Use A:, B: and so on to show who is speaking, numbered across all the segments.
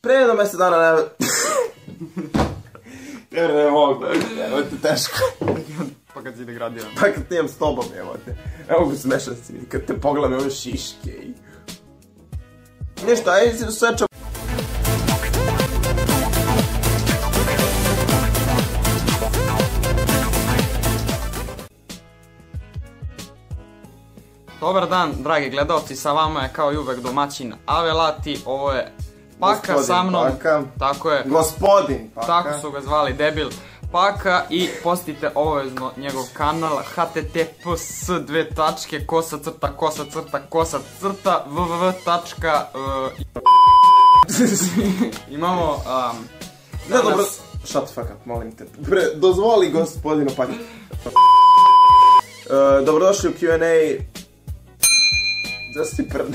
A: Prije jedno mjesec dana ne mogu, evo te teško.
B: Pa kad si degradiran.
A: Pa kad nijem s tobom, evo te. Evo ga smešan si mi, kad te pogledam ove šiške i... Ništa, ajde si sve čao.
B: Dobar dan, dragi gledalci, sa vama je kao i uvek domaćin Avelati, ovo je Paka sa mnom, tako je,
A: Gospodin Paka,
B: tako su ga zvali, debil Paka, i postite obavezno njegov kanal https://kosa-kosa-kosa-kosa- www. Imamo
A: ne, dobro, shut the fuck up, molim te, dozvoli gospodinu Paka. Dobrodošli u Q&A. Da si prd...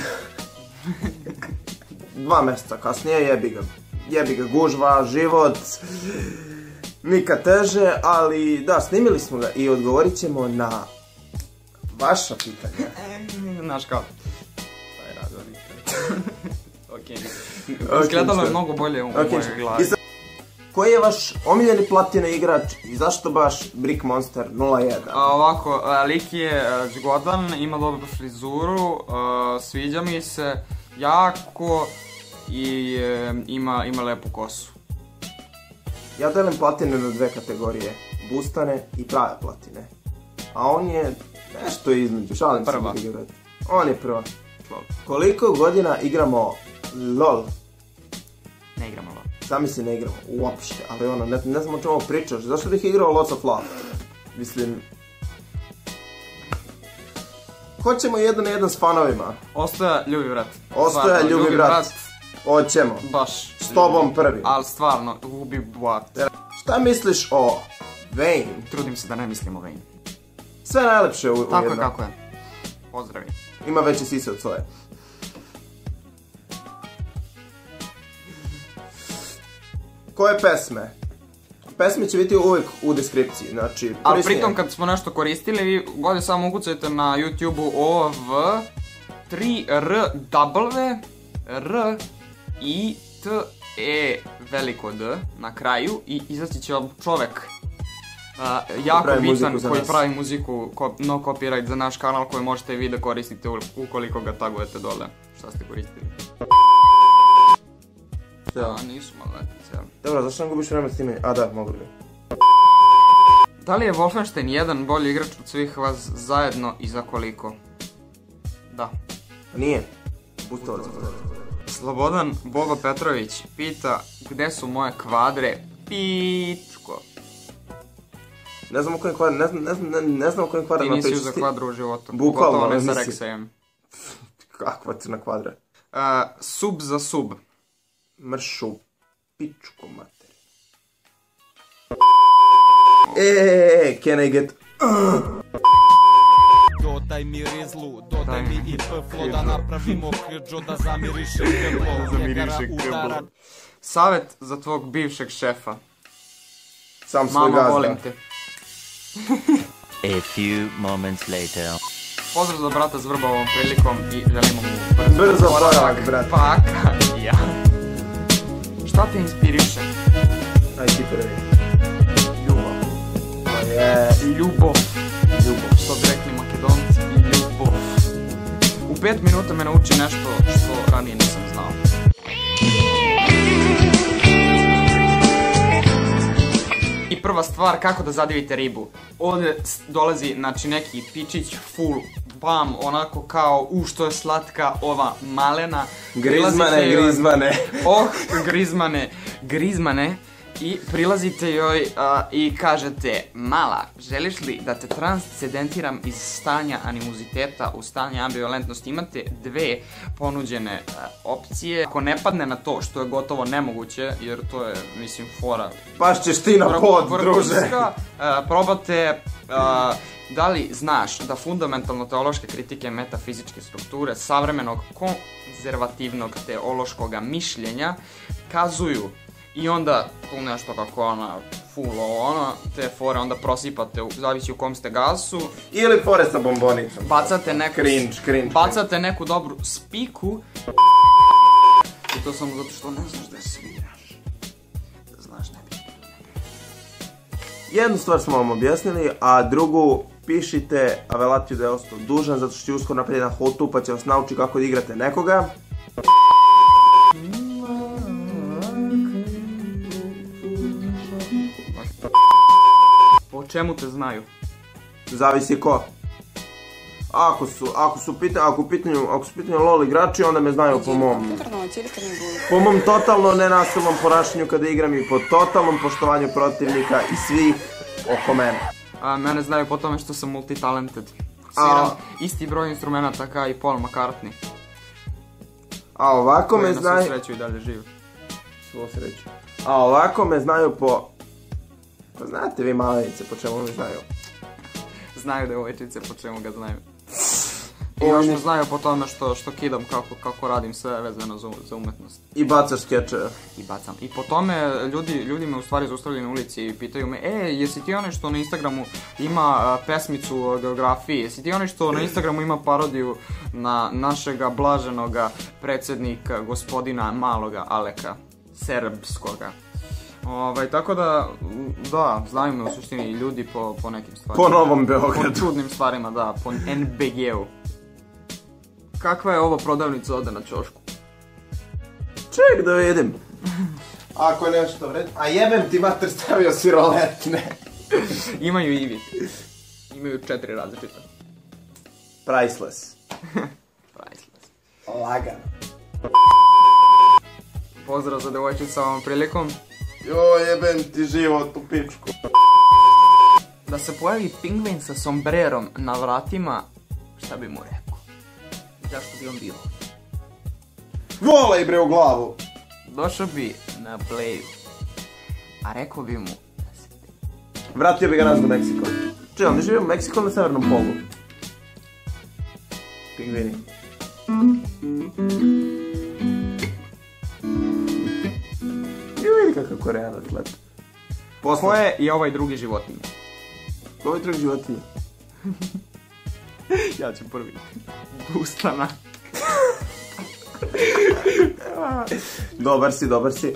A: 2 mjeseca kasnije, jebi ga gužva, život, nikad teže, ali da, snimili smo ga i odgovorit ćemo na vaša pitanja.
B: Znaš kao, taj razvoj. Ok, izgledalo je mnogo bolje u mojoj glavi.
A: Koji je vaš omiljeni platino igrač i zašto baš Brick Monster 01?
B: Ovako, lik je zgodan, ima dobru frizuru, sviđa mi se jako i ima lepu kosu.
A: Ja delim platine na 2 kategorije, boostane i prave platine. A on je nešto između, šalim se da igrati. On je prva. Koliko godina igramo LOL?
B: Ne igramo LOL.
A: Sami se ne igramo, uopšte, ali ono, ne znam o čemu pričaš, zašto bih igrao Lots of Love? Mislim... Hoćemo 1 na 1 s fanovima.
B: Ostaje ljubi brat.
A: Ostaje ljubi brat. Hoćemo.
B: Baš.
A: S tobom prvi.
B: Ali stvarno, ljubi brat.
A: Šta misliš o Vayne?
B: Trudim se da ne mislim o Vayne.
A: Sve najlepše u jednom.
B: Tako je kako je. Pozdravi.
A: Ima veće sise od svoje. Koje pesme? Pesme će biti uvijek u deskripciji, znači...
B: Ali pritom kad smo nešto koristili, vi ovdje samo ukucajte na YouTube-u OV 3RW R I T E veliko D na kraju i izaći će vam čovek jako bitan koji pravi muziku, no copyright za naš kanal koji možete vi da koristite ukoliko ga tagujete dole. Šta ste koristili? Nisu maletice.
A: Dobro, zašto nam gubiš vreme s time? A da, mogli bi.
B: Da li je Wolfenstein 1 bolji igrač od svih vas zajedno i za koliko? Da.
A: Nije. Bustovac.
B: Slobodan Boba Petrović pita gde su moje kvadre? Pičko.
A: Ne znam o kojim kvadrima, ne znam o kojim kvadrima pričati.
B: Ti nisi uzeo kvadru u životu.
A: Bukvalno,
B: gotovo ne sa Reksajem.
A: Kakva crna kvadra?
B: Sub za sub.
A: Mršu pičku materi. Can I get...
C: Dodaj mi rizlu, dodaj mi i pflo da napravimo krđo da zamiriše krvlo.
B: Savjet za tvog bivšeg šefa.
A: Sam svoj gazda.
B: Mama, volim te.
D: A few moments later.
B: Pozdrav za brata s Vrba ovom prilikom i želimo mu
A: brzo oporavak, brat.
B: Paka, ja. Šta te inspiriše?
A: Aj ti prvi.
B: Ljubav. Ljubov. Što bi rekli Makedonci, ljubov. U 5 minuta me nauči nešto što ranije nisam znao. I prva stvar, kako da zadivite ribu. Ovdje dolazi, znači, neki pičić full bam, onako kao, što je slatka ova malena. Grizmane. I prilazite joj i kažete: mala, želiš li da te transcendentiram iz stanja animoziteta u stanje ambivalentnosti? Imate 2 ponuđene opcije. Ako ne padne na to, što je gotovo nemoguće, jer to je, mislim, fora.
A: Paš ćeš ti na pod, druže.
B: Probate, da li znaš da fundamentalno teološke kritike metafizičke strukture savremenog konzervativnog teološkog mišljenja kazuju. I onda tu nešto kako ona fullo ona, te fore onda prosipate, zavisi u kom ste gasu.
A: Ili fore sa bombonicom.
B: Bacate neku...
A: Cringe.
B: Bacate neku dobru spiku. I to samo zato što ne znaš da sviraš. Da znaš ne bi.
A: Jednu stvar smo vam objasnili, a drugu pišite Avelatiju da je ostao dužan zato što će uskoro napraviti na hotu pa će vas naučiti kako da igrate nekoga.
B: Po čemu te znaju?
A: Zavisi ko. Ako su u pitanju LOL igrači, onda me znaju po mom totalno nenasilnom ponašanju kada igram i po totalnom poštovanju protivnika i svih oko mene.
B: Mene znaju po tome što sam multitalented. Sviram isti broj instrumenta kao i Paul McCartney.
A: A ovako me znaju...
B: Koji na svu sreću i dalje živi.
A: Svu sreću. A ovako me znaju po... Pa znate vi malenice po čemu me znaju?
B: Znaju devojčice po čemu ga znaju. I još me znaju po tome što kidam kako radim sve vezano za umetnost.
A: I bacaš skečeve.
B: I bacam. I po tome ljudi me u stvari zaustavljaju na ulici i pitaju me jesi ti onaj što na Instagramu ima pesmicu o geografiji? Jesi ti onaj što na Instagramu ima parodiju na našega blaženoga predsjednika gospodina Maloga Aleka Serbskoga? Tako da znaju me u suštini ljudi po nekim stvarima.
A: Po Novom Beogradu.
B: Po čudnim stvarima, da, po NBG-u. Kakva je ovo prodavnica ovdje na ćošku?
A: Ček da vidim. Ako je nešto vred... A jebem ti mater stavio si roletne.
B: Imaju i vi. Imaju 4 različita.
A: Priceless.
B: Priceless.
A: Lagan.
B: Pozdrav za devojčica ovom prilikom.
A: Joj, jebem ti život u pičku.
B: Da se pojavi pingvin sa sombrerom na vratima, šta bi mu rekao? Zašto bi on bio?
A: Volej bre u glavu!
B: Došao bi na pleju, a rekao bi mu da se...
A: Vratio bi ga nazad u Meksiko. Čuj, on ne živio u Meksiku na severnom polu. Pingvini. Kakav Koreanac lepo.
B: Ko je i ovaj drugi životinje?
A: Ko je ovaj drugi životinje?
B: Ja ću prvi. Gustana.
A: Dobar si.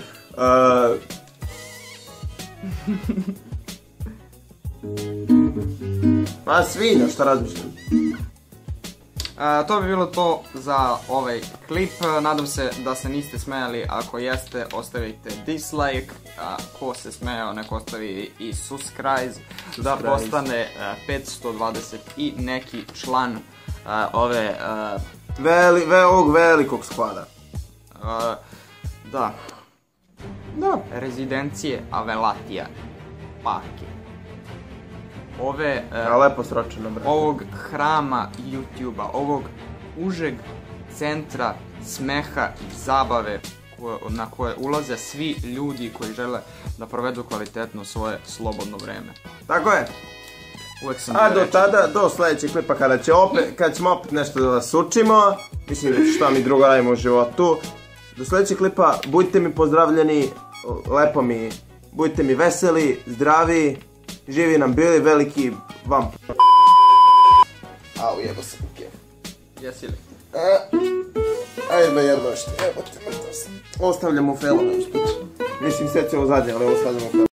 A: A svinja, šta razmišljam?
B: To bi bilo to za ovaj klip. Nadam se da se niste smejali. Ako jeste, ostavite dislike. Ko se smejao, nek ostavi i subscribe da postane 520 i neki član
A: ovog velikog skvada.
B: Da. Rezidencije Avelatija Pake.
A: Lepo sročeno, brate.
B: Ovog hrama YouTube-a, ovog užeg centra smeha i zabave na koje ulaze svi ljudi koji žele da provedu kvalitetno svoje slobodno vreme.
A: Tako je. A do tada, do sljedećeg klipa kad ćemo opet nešto da vas učimo, mislim šta mi drugo radimo u životu, do sljedećeg klipa budite mi pozdravljeni, lepo mi, budite mi veseli, zdravi, živi nam bili veliki vamp. Au, jebo se u kefu.
B: Jesi li?
A: Ajde jedno što, jebo ti mrtav sam. Ostavljamo felove usput. Mislim, sve će ovo zadnje, ali ovo stavljamo felove.